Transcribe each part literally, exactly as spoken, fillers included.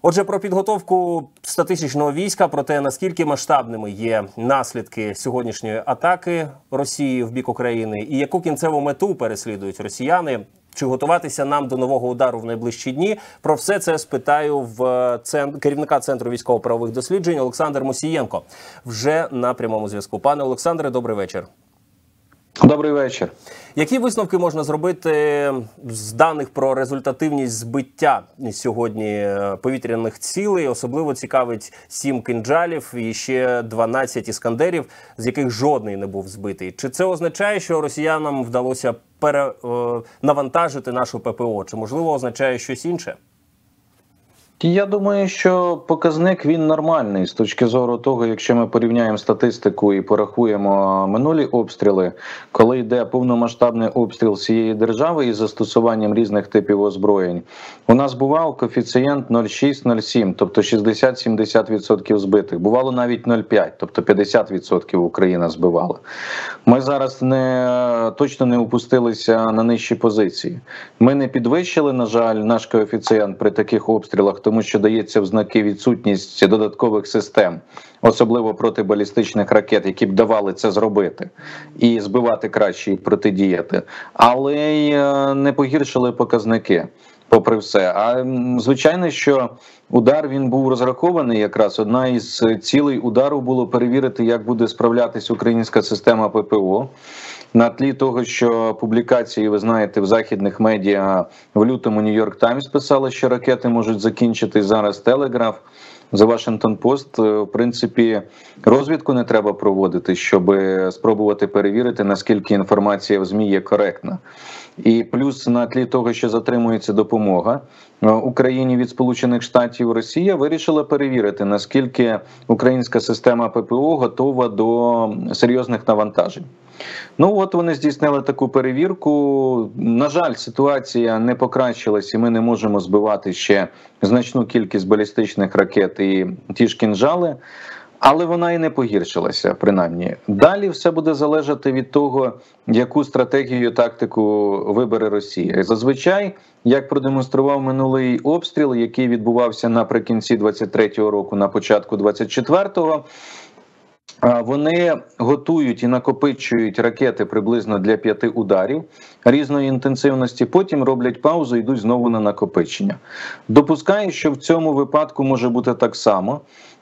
Отже, про підготовку статистичного війська, про те, наскільки масштабними є наслідки сьогоднішньої атаки Росії в бік України і яку кінцеву мету переслідують росіяни, чи готуватися нам до нового удару в найближчі дні. Про все це спитаю в центр... керівника Центру військово-правових досліджень Олександр Мусієнко. Вже на прямому зв'язку. Пане Олександре, добрий вечір. Добрий вечір. Які висновки можна зробити з даних про результативність збиття сьогодні повітряних цілей? Особливо цікавить сім кинджалів і ще дванадцять іскандерів, з яких жодний не був збитий. Чи це означає, що росіянам вдалося перенавантажити нашу ППО? Чи, можливо, означає щось інше? Я думаю, що показник він нормальний з точки зору того, якщо ми порівняємо статистику і порахуємо минулі обстріли, коли йде повномасштабний обстріл всієї держави із застосуванням різних типів озброєнь, у нас бував коефіцієнт нуль цілих шість - нуль цілих сім, тобто шістдесят - сімдесят відсотків збитих. Бувало навіть нуль цілих п'ять, тобто п'ятдесят відсотків Україна збивала. Ми зараз не, точно не опустилися на нижчі позиції. Ми не підвищили, на жаль, наш коефіцієнт при таких обстрілах, тому що дається в знаки відсутність додаткових систем, особливо протибалістичних ракет, які б давали це зробити і збивати краще і протидіяти. Але й не погіршили показники, попри все. А звичайно, що удар він був розрахований якраз. Одна із цілей удару було перевірити, як буде справлятись українська система ППО. На тлі того, що публікації, ви знаєте, в західних медіа в лютому Нью-Йорк Таймс писали, що ракети можуть закінчити, зараз Телеграф, The Washington Post, в принципі, розвідку не треба проводити, щоб спробувати перевірити, наскільки інформація в ЗМІ є коректна. І плюс на тлі того, що затримується допомога Україні від Сполучених Штатів, Росія вирішила перевірити, наскільки українська система ППО готова до серйозних навантажень. Ну от вони здійснили таку перевірку. На жаль, ситуація не покращилась і ми не можемо збивати ще значну кількість балістичних ракет і ті ж кинджали. Але вона і не погіршилася, принаймні. Далі все буде залежати від того, яку стратегію, тактику вибере Росія. Зазвичай, як продемонстрував минулий обстріл, який відбувався наприкінці двадцять третього року, на початку двадцять четвертого, вони готують і накопичують ракети приблизно для п'яти ударів різної інтенсивності, потім роблять паузу і йдуть знову на накопичення. Допускаю, що в цьому випадку може бути так само.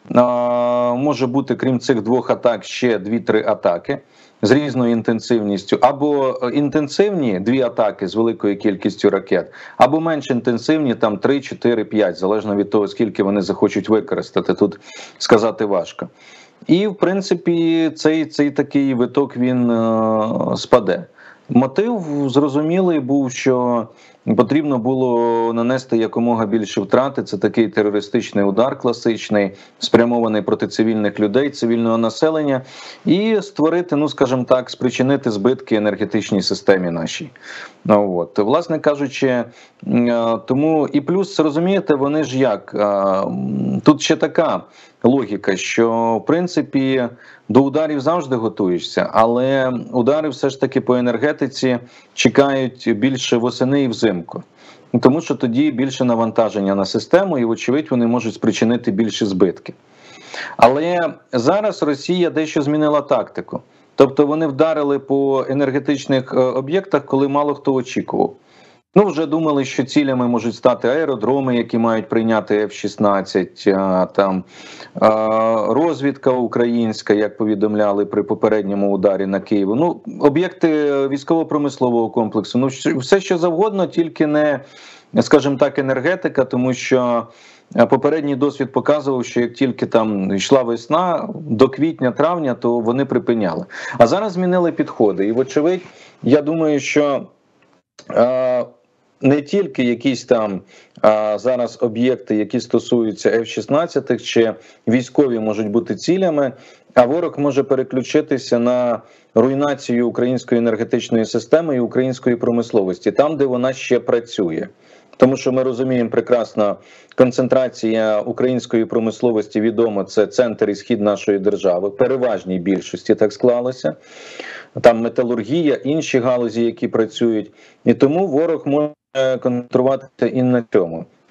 Може бути, крім цих двох атак, ще дві-три атаки з різною інтенсивністю. Або інтенсивні дві атаки з великою кількістю ракет, або менш інтенсивні, там три, чотири, п'ять, залежно від того, скільки вони захочуть використати. Тут сказати важко. І, в принципі, цей, цей такий виток, він е, спаде. Мотив зрозумілий був, що потрібно було нанести якомога більше втрати. Це такий терористичний удар класичний, спрямований проти цивільних людей, цивільного населення, і створити, ну скажімо так, спричинити збитки енергетичній системі нашій. Ну, от. Власне кажучи, тому і плюс, розумієте, вони ж як, тут ще така логіка, що, в принципі, до ударів завжди готуєшся, але удари все ж таки по енергетиці чекають більше восени і взимку. Тому що тоді більше навантаження на систему і, вочевидь, вони можуть спричинити більші збитки. Але зараз Росія дещо змінила тактику. Тобто вони вдарили по енергетичних об'єктах, коли мало хто очікував. Ну, вже думали, що цілями можуть стати аеродроми, які мають прийняти еф шістнадцять, там, розвідка українська, як повідомляли при попередньому ударі на Київ. Ну, об'єкти військово-промислового комплексу, ну, все що завгодно, тільки не, скажімо так, енергетика, тому що попередній досвід показував, що як тільки там йшла весна, до квітня-травня, то вони припиняли. А зараз змінили підходи. І, вочевидь, я думаю, що не тільки якісь там а, зараз об'єкти, які стосуються еф шістнадцять, чи військові можуть бути цілями, а ворог може переключитися на руйнацію української енергетичної системи і української промисловості, там, де вона ще працює. Тому що ми розуміємо прекрасно, концентрація української промисловості, відомо, це центр і схід нашої держави, переважній більшості так склалося. Там металургія, інші галузі, які працюють. І тому ворог може концентруватися і на цьому.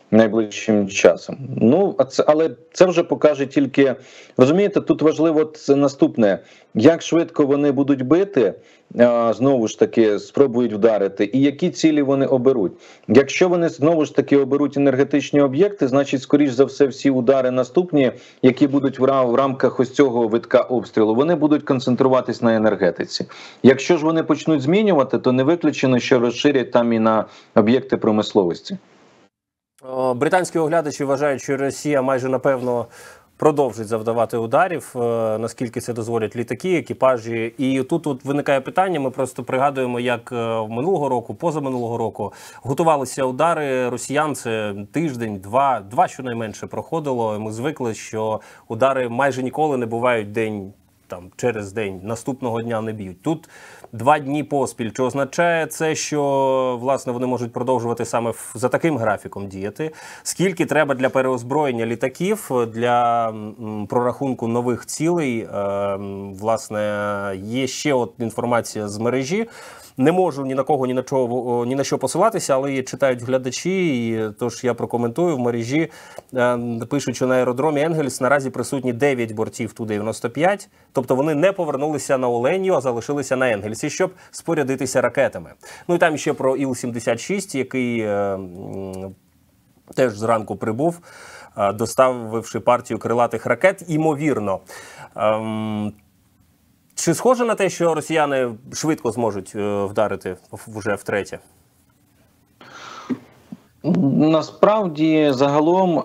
найближчим часом. Ну, а це, але це вже покаже тільки, розумієте, тут важливо це наступне, як швидко вони будуть бити, а, знову ж таки, спробують вдарити, і які цілі вони оберуть. Якщо вони знову ж таки оберуть енергетичні об'єкти, значить, скоріш за все, всі удари наступні, які будуть в, рам в рамках ось цього витка обстрілу, вони будуть концентруватись на енергетиці. Якщо ж вони почнуть змінювати, то не виключено, що розширять там і на об'єкти промисловості. Британські оглядачі вважають, що Росія майже напевно продовжить завдавати ударів, наскільки це дозволять літаки, екіпажі. І тут от виникає питання, ми просто пригадуємо, як минулого року, позаминулого року готувалися удари росіян, це тиждень, два, два щонайменше проходило. Ми звикли, що удари майже ніколи не бувають день, там, через день, наступного дня не б'ють. Тут два дні поспіль. Чи означає це, що, власне, вони можуть продовжувати саме за таким графіком діяти? Скільки треба для переозброєння літаків, для м, прорахунку нових цілей? Е, власне, є ще от інформація з мережі. Не можу ні на кого, ні на чого, ні на що посилатися, але її читають глядачі, і тож я прокоментую. В мережі е, пишуть, що на аеродромі Енгельс наразі присутні дев'ять бортів Ту дев'яносто п'ять, тобто вони не повернулися на Оленю, а залишилися на Енгельсі, щоб спорядитися ракетами. Ну і там ще про Іл сімдесят шість, який е, теж зранку прибув, е, доставивши партію крилатих ракет, ймовірно. Е, Чи схоже на те, що росіяни швидко зможуть вдарити вже втретє? Насправді, загалом,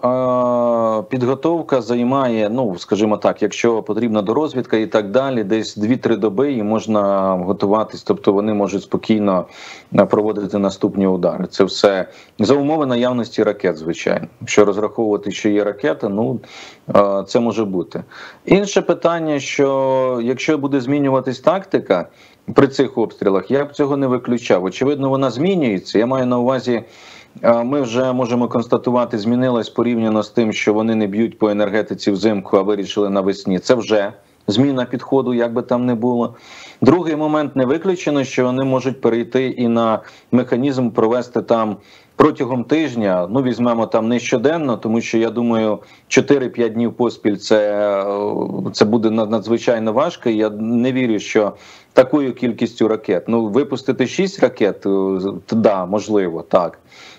підготовка займає, ну, скажімо так, якщо потрібна дорозвідка і так далі, десь дві-три доби і можна готуватись, тобто вони можуть спокійно проводити наступні удари. Це все за умови наявності ракет, звичайно. Якщо розраховувати, що є ракета, ну, це може бути. Інше питання, що якщо буде змінюватись тактика при цих обстрілах, я б цього не виключав. Очевидно, вона змінюється. Я маю на увазі, ми вже можемо констатувати, змінилось порівняно з тим, що вони не б'ють по енергетиці взимку, а вирішили навесні. Це вже зміна підходу, як би там не було. Другий момент, не виключено, що вони можуть перейти і на механізм провести там протягом тижня, ну візьмемо там не щоденно, тому що я думаю, чотири-п'ять днів поспіль це, це буде надзвичайно важко, і я не вірю, що такою кількістю ракет. Ну, випустити шість ракет, да, можливо, так.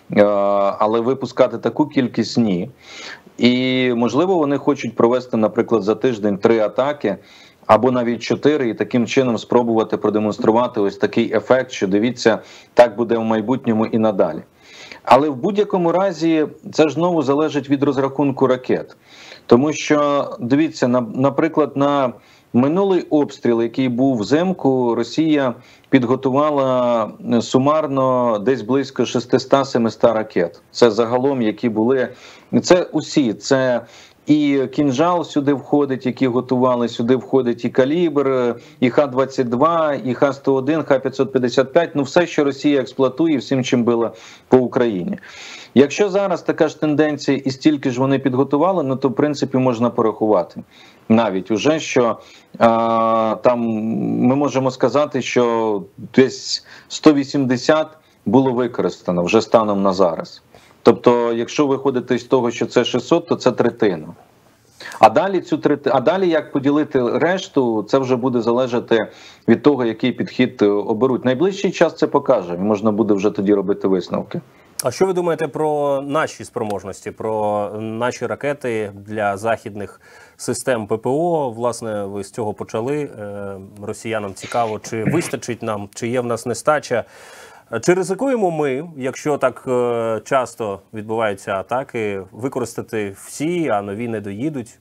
Але випускати таку кількість – ні. І, можливо, вони хочуть провести, наприклад, за тиждень три атаки, або навіть чотири, і таким чином спробувати продемонструвати ось такий ефект, що, дивіться, так буде в майбутньому і надалі. Але в будь-якому разі це ж знову залежить від розрахунку ракет. Тому що, дивіться, на, наприклад, на минулий обстріл, який був взимку, Росія підготувала сумарно десь близько шістсот-сімсот ракет. Це загалом, які були, це усі, це і «Кінжал» сюди входить, які готували, сюди входить і «Калібр», і Х двадцять два, і Х сто один, Х п'ятсот п'ятдесят п'ять, ну все, що Росія експлуатує, всім, чим била по Україні. Якщо зараз така ж тенденція і стільки ж вони підготували, ну то в принципі можна порахувати. Навіть уже, що а, там ми можемо сказати, що десь сто вісімдесят було використано вже станом на зараз. Тобто, якщо виходити з того, що це шістсот, то це третина. А далі, цю трети... а далі як поділити решту, це вже буде залежати від того, який підхід оберуть. Найближчий час це покаже, і можна буде вже тоді робити висновки. А що ви думаєте про наші спроможності, про наші ракети для західних систем ППО? Власне, ви з цього почали. Росіянам цікаво, чи вистачить нам, чи є в нас нестача. Чи ризикуємо ми, якщо так часто відбуваються атаки, використати всі, а нові не доїдуть?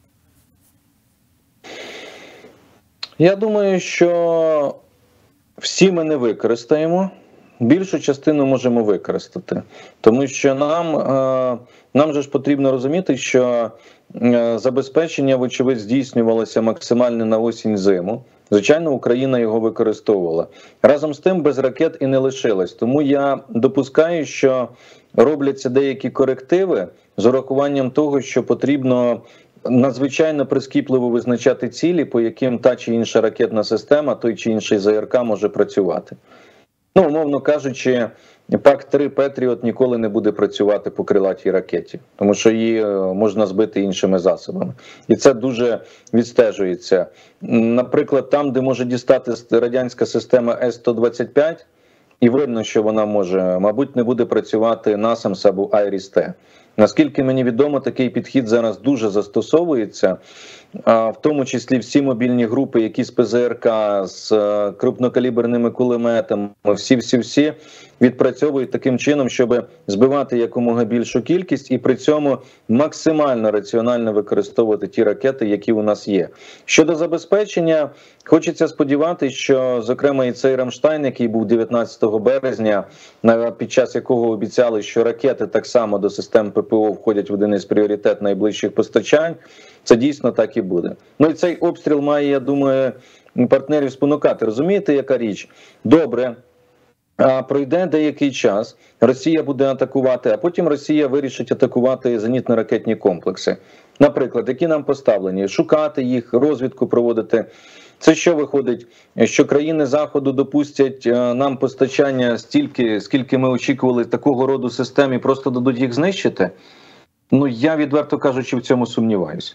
Я думаю, що всі ми не використаємо. Більшу частину можемо використати. Тому що нам, нам же ж потрібно розуміти, що забезпечення, вочевидь, здійснювалося максимально на осінь-зиму. Звичайно, Україна його використовувала. Разом з тим, без ракет і не лишилось. Тому я допускаю, що робляться деякі корективи з урахуванням того, що потрібно надзвичайно прискіпливо визначати цілі, по яким та чи інша ракетна система, той чи інший ЗРК може працювати. Ну, умовно кажучи, пак три Петріот ніколи не буде працювати по крилатій ракеті, тому що її можна збити іншими засобами. І це дуже відстежується. Наприклад, там, де може дістати радянська система С сто двадцять п'ять, і видно, що вона може, мабуть, не буде працювати насамс або Айріс-Т. Наскільки мені відомо, такий підхід зараз дуже застосовується, в тому числі всі мобільні групи, які з Пе Зе Ер Ка, з крупнокаліберними кулеметами, всі-всі-всі відпрацьовують таким чином, щоб збивати якомога більшу кількість і при цьому максимально раціонально використовувати ті ракети, які у нас є. Щодо забезпечення, хочеться сподіватися, що, зокрема, і цей Рамштайн, який був дев'ятнадцятого березня, під час якого обіцяли, що ракети так само до систем Пе Пе О входять в один із пріоритет найближчих постачань, це дійсно так і буде. Ну і цей обстріл має, я думаю, партнерів спонукати. Розумієте, яка річ? Добре, а пройде деякий час, Росія буде атакувати, а потім Росія вирішить атакувати зенітно-ракетні комплекси. Наприклад, які нам поставлені, шукати їх, розвідку проводити. Це що виходить? Що країни Заходу допустять нам постачання стільки, скільки ми очікували такого роду систем і просто дадуть їх знищити? Ну, я, відверто кажучи, в цьому сумніваюся.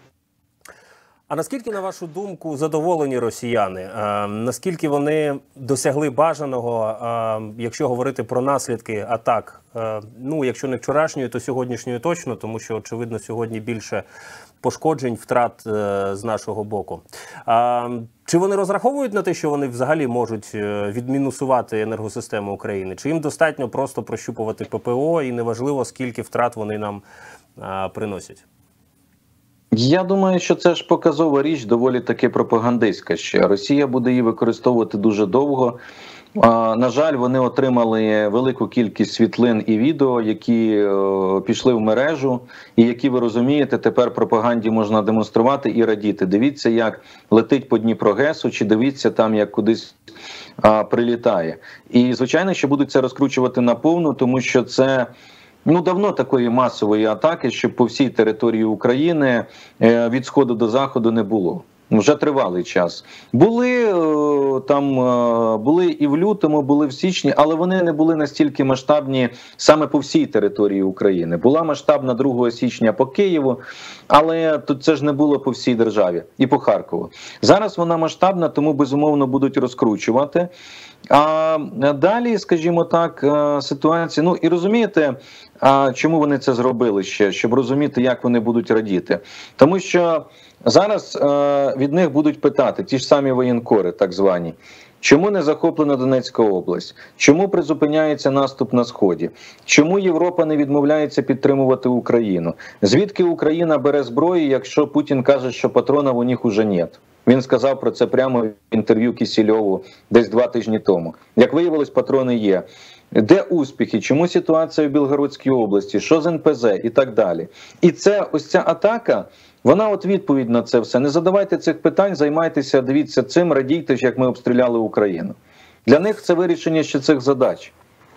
А наскільки, на вашу думку, задоволені росіяни? А, наскільки вони досягли бажаного, а, якщо говорити про наслідки атак? А, ну, якщо не вчорашньої, то сьогоднішньої точно, тому що, очевидно, сьогодні більше пошкоджень, втрат а, з нашого боку. А, чи вони розраховують на те, що вони взагалі можуть відмінусувати енергосистему України? Чи їм достатньо просто прощупувати Пе Пе О і неважливо, скільки втрат вони нам а, приносять? Я думаю, що це ж показова річ, доволі таки пропагандистська ще. Росія буде її використовувати дуже довго. На жаль, вони отримали велику кількість світлин і відео, які пішли в мережу, і які, ви розумієте, тепер пропаганді можна демонструвати і радіти. Дивіться, як летить по Дніпрогесу, чи дивіться там, як кудись а, прилітає. І, звичайно, що будуть це розкручувати наповну, тому що це... Ну, давно такої масової атаки, щоб по всій території України від сходу до заходу не було. Вже тривалий час. Були там, були і в лютому, були в січні, але вони не були настільки масштабні саме по всій території України. Була масштабна другого січня по Києву, але тут це ж не було по всій державі і по Харкову. Зараз вона масштабна, тому безумовно будуть розкручувати. А далі, скажімо так, ситуація, ну і розумієте, чому вони це зробили ще, щоб розуміти, як вони будуть радіти. Тому що зараз від них будуть питати, ті ж самі воєнкори, так звані, чому не захоплена Донецька область, чому призупиняється наступ на Сході, чому Європа не відмовляється підтримувати Україну, звідки Україна бере зброю, якщо Путін каже, що патронів у них уже нет. Він сказав про це прямо в інтерв'ю Кісільову десь два тижні тому. Як виявилось, патрони є. Де успіхи? Чому ситуація в Білгородській області? Що з Ен Пе Зе? І так далі. І це, ось ця атака, вона от відповідь на це все. Не задавайте цих питань, займайтеся, дивіться цим, радійте, як ми обстріляли Україну. Для них це вирішення ще цих задач.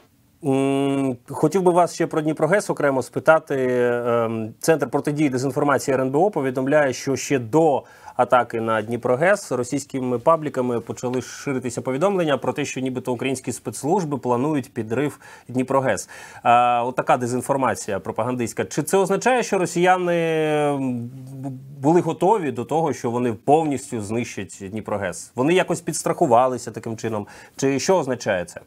Хотів би вас ще про Дніпрогес окремо спитати. Центр протидії дезінформації Ер Ен Бе О повідомляє, що ще до атаки на Дніпрогес російськими пабліками почали ширитися повідомлення про те, що нібито українські спецслужби планують підрив Дніпрогес. А, отака дезінформація пропагандистська. Чи це означає, що росіяни були готові до того, що вони повністю знищать Дніпрогес? Вони якось підстрахувалися таким чином? Чи що означає це?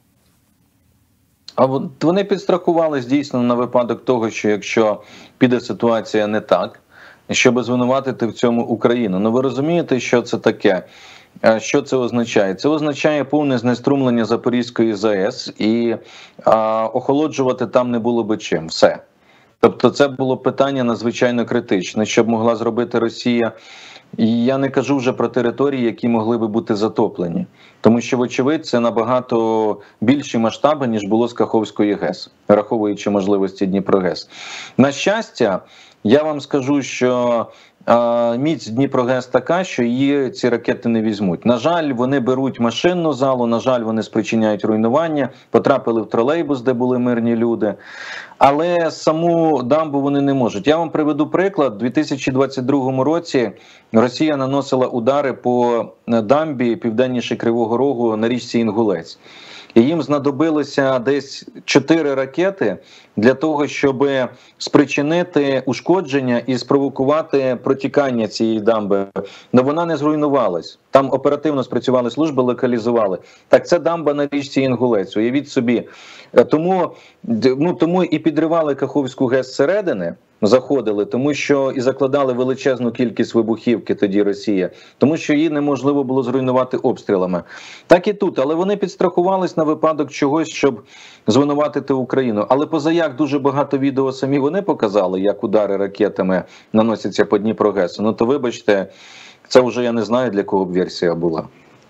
А вони підстрахувались дійсно на випадок того, що якщо піде ситуація не так, щоб звинуватити в цьому Україну. Ну ви розумієте, що це таке? Що це означає? Це означає повне знеструмлення Запорізької З А Ес і а, охолоджувати там не було би чим. Все. Тобто це було питання надзвичайно критичне, що б могла зробити Росія. І я не кажу вже про території, які могли би бути затоплені. Тому що, вочевидь, це набагато більші масштаби, ніж було з Каховської ГЕС, враховуючи можливості Дніпрогес. На щастя, я вам скажу, що а, міць Дніпрогес така, що її ці ракети не візьмуть. На жаль, вони беруть машинну залу, на жаль, вони спричиняють руйнування, потрапили в тролейбус, де були мирні люди. Але саму дамбу вони не можуть. Я вам приведу приклад. У дві тисячі двадцять другому році Росія наносила удари по дамбі південніше Кривого Рогу на річці Інгулець. і їм знадобилося десь чотири ракети для того, щоб спричинити ушкодження і спровокувати протікання цієї дамби. Но вона не зруйнувалась. Там оперативно спрацювали служби, локалізували. Так це дамба на річці Інгулець, уявіть собі. Тому, ну, тому і підривали Каховську ГЕС зсередини, заходили, тому що і закладали величезну кількість вибухівки тоді Росія, тому що її неможливо було зруйнувати обстрілами. Так і тут, але вони підстрахувались на випадок чогось, щоб звинуватити Україну. Але позаяк дуже багато відео самі вони показали, як удари ракетами наносяться по Дніпрогесу. Ну то вибачте, це вже я не знаю, для кого б версія була.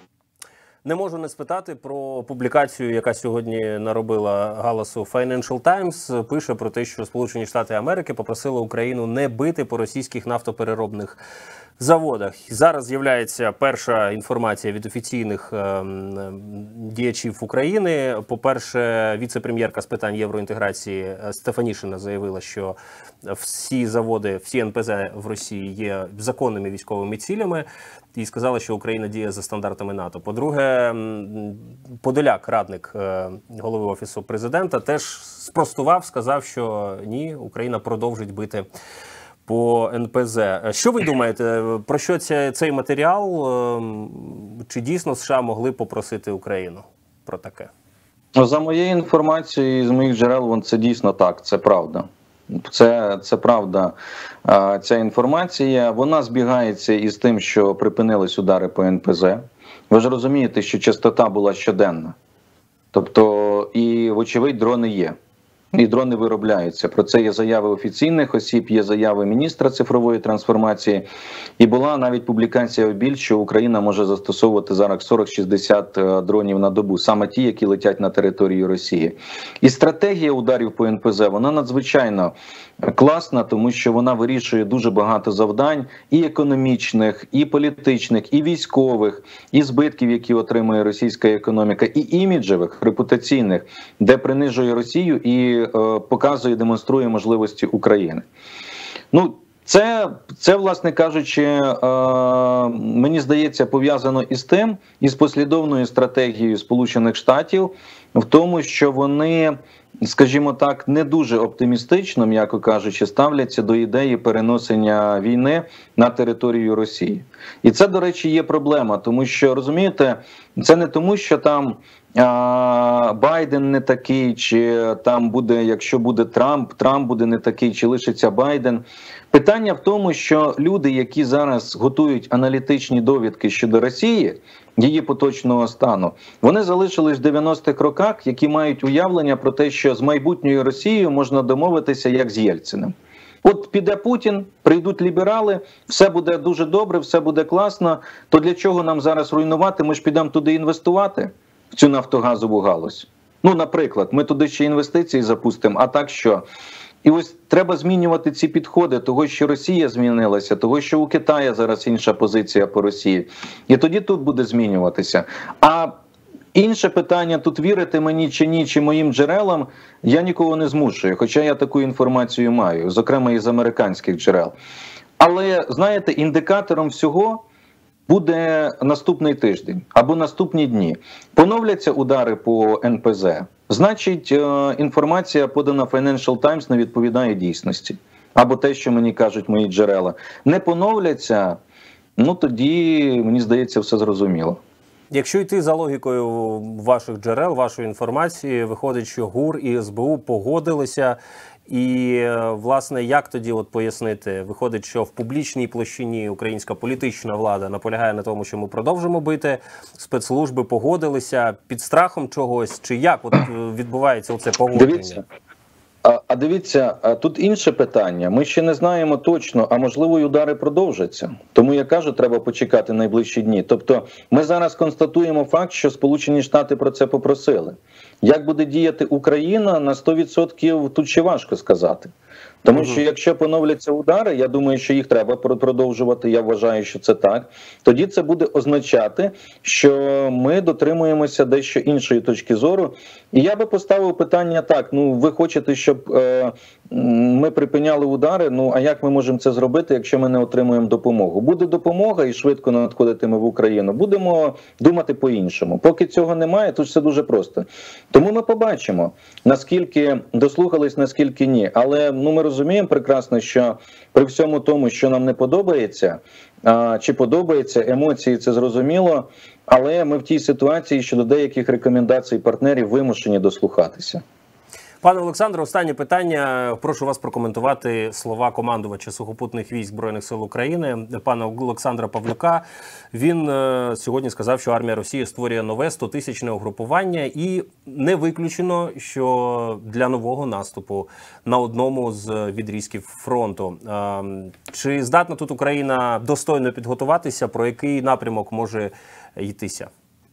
Не можу не спитати про публікацію, яка сьогодні наробила галасу Financial Times. Пише про те, що Сполучені Штати Америки попросили Україну не бити по російських нафтопереробних заводах. Зараз з'являється перша інформація від офіційних е, діячів України. По-перше, віце-прем'єрка з питань євроінтеграції Стефанішина заявила, що всі заводи, всі ен пе зе в Росії є законними військовими цілями. І сказала, що Україна діє за стандартами НАТО. По-друге, Подоляк, радник голови Офісу президента, теж спростував, сказав, що ні, Україна продовжить бити по ен пе зе. Що ви думаєте, про що ця, цей матеріал? Чи дійсно США могли попросити Україну про таке? За моєю інформацією, з моїх джерел, це дійсно так, це правда. Це, це правда, ця інформація. Вона збігається із тим, що припинились удари по ен пе зе. Ви ж розумієте, що частота була щоденна. Тобто, і вочевидь, дрони є. І дрони виробляються. Про це є заяви офіційних осіб, є заяви міністра цифрової трансформації. І була навіть публікація в Більд, що Україна може застосовувати зараз сорок-шістдесят дронів на добу. Саме ті, які летять на територію Росії. І стратегія ударів по ен пе зе, вона надзвичайно класна, тому що вона вирішує дуже багато завдань і економічних, і політичних, і військових, і збитків, які отримує російська економіка, і іміджевих, репутаційних, де принижує Росію і е, показує, демонструє можливості України. Ну, Це, це, власне кажучи, е, мені здається, пов'язано із тим, із послідовною стратегією Сполучених Штатів, в тому, що вони, скажімо так, не дуже оптимістично, м'яко кажучи, ставляться до ідеї переносення війни на територію Росії. І це, до речі, є проблема, тому що, розумієте, це не тому, що там а, Байден не такий, чи там буде, якщо буде Трамп, Трамп буде не такий, чи лишиться Байден. Питання в тому, що люди, які зараз готують аналітичні довідки щодо Росії, її поточного стану, вони залишились в дев'яностих роках, які мають уявлення про те, що з майбутньою Росією можна домовитися як з Єльциним. От піде Путін, прийдуть ліберали, все буде дуже добре, все буде класно, то для чого нам зараз руйнувати? Ми ж підемо туди інвестувати, в цю нафтогазову галузь. Ну, наприклад, ми туди ще інвестиції запустимо, а так що? І ось треба змінювати ці підходи, того, що Росія змінилася, того, що у Китаї зараз інша позиція по Росії. І тоді тут буде змінюватися. А інше питання, тут вірити мені чи ні, чи моїм джерелам, я нікого не змушую, хоча я таку інформацію маю, зокрема із американських джерел. Але, знаєте, індикатором всього буде наступний тиждень або наступні дні. Поновляться удари по ен пе зе. Значить, інформація, подана Financial Times, не відповідає дійсності. Або те, що мені кажуть мої джерела. Не поновляться, ну тоді, мені здається, все зрозуміло. Якщо йти за логікою ваших джерел, вашої інформації, виходить, що ГУР і ес бе у погодилися. І, власне, як тоді от пояснити? Виходить, що в публічній площині українська політична влада наполягає на тому, що ми продовжимо бити, спецслужби погодилися під страхом чогось, чи як от відбувається оце погодження? Дивіться, а, а дивіться, тут інше питання. Ми ще не знаємо точно, а можливо і удари продовжаться. Тому я кажу, треба почекати найближчі дні. Тобто ми зараз констатуємо факт, що Сполучені Штати про це попросили. Як буде діяти Україна, на сто відсотків тут ще важко сказати. Тому Угу. що якщо поновляться удари, я думаю, що їх треба продовжувати, я вважаю, що це так, тоді це буде означати, що ми дотримуємося дещо іншої точки зору. І я би поставив питання так, ну ви хочете, щоб е, ми припиняли удари, ну а як ми можемо це зробити, якщо ми не отримуємо допомогу? Буде допомога і швидко надходитиме в Україну, будемо думати по-іншому. Поки цього немає, тут все дуже просто. Тому ми побачимо, наскільки дослухались, наскільки ні. Але ну ми розуміємо прекрасно, що при всьому тому, що нам не подобається, а, чи подобається, емоції це зрозуміло, але ми в тій ситуації, що до деяких рекомендацій партнерів вимушені дослухатися. Пане Олександре, останнє питання. Прошу вас прокоментувати слова командувача сухопутних військ Збройних сил України, пана Олександра Павлюка. Він е, сьогодні сказав, що армія Росії створює нове стотисячне угрупування і не виключено, що для нового наступу на одному з відрізків фронту. Е, чи здатна тут Україна достойно підготуватися? Про який напрямок може йтися?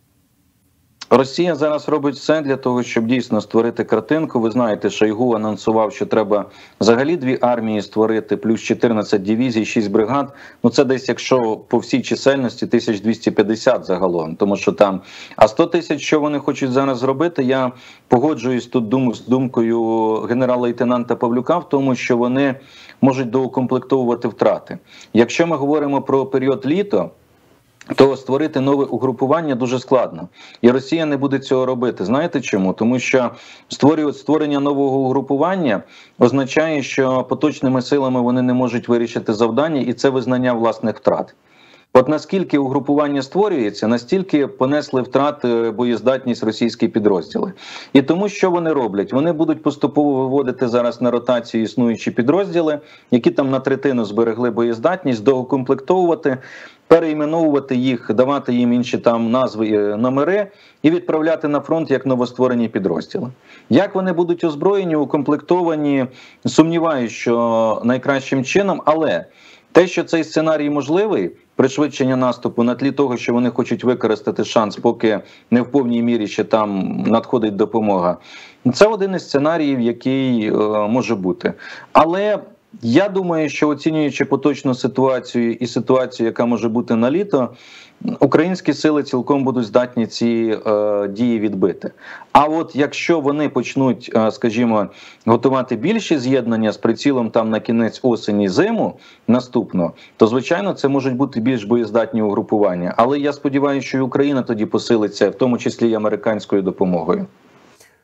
Росія зараз робить все для того, щоб дійсно створити картинку. Ви знаєте, Шойгу анонсував, що треба взагалі дві армії створити, плюс чотирнадцять дивізій, шість бригад. Ну це десь, якщо по всій чисельності, тисяч двісті п'ятдесят загалом. Тому що там, а сто тисяч, що вони хочуть зараз зробити, я погоджуюсь тут дум, з думкою генерал-лейтенанта Павлюка в тому, що вони можуть доукомплектовувати втрати. Якщо ми говоримо про період літо, то створити нове угрупування дуже складно. І Росія не буде цього робити. Знаєте чому? Тому що створення нового угрупування означає, що поточними силами вони не можуть вирішити завдання, і це визнання власних втрат. От наскільки угрупування створюється, настільки понесли втрати боєздатність російські підрозділи. І тому що вони роблять? Вони будуть поступово виводити зараз на ротацію існуючі підрозділи, які там на третину зберегли боєздатність, доукомплектовувати, перейменовувати їх, давати їм інші там назви, номери і відправляти на фронт як новостворені підрозділи. Як вони будуть озброєні, укомплектовані, сумніваюся, що найкращим чином, але те, що цей сценарій можливий, пришвидшення наступу на тлі того, що вони хочуть використати шанс, поки не в повній мірі ще там надходить допомога, це один із сценаріїв, який е, може бути. Але я думаю, що оцінюючи поточну ситуацію і ситуацію, яка може бути на літо, українські сили цілком будуть здатні ці е, дії відбити. А от якщо вони почнуть, е, скажімо, готувати більші з'єднання з прицілом там на кінець осені, зиму наступно, то, звичайно, це можуть бути більш боєздатні угрупування. Але я сподіваюся, що і Україна тоді посилиться, в тому числі і американською допомогою.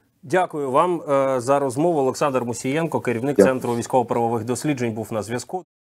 Дякую вам е, за розмову. Олександр Мусієнко, керівник Дякую. Центру військово-правових досліджень, був на зв'язку.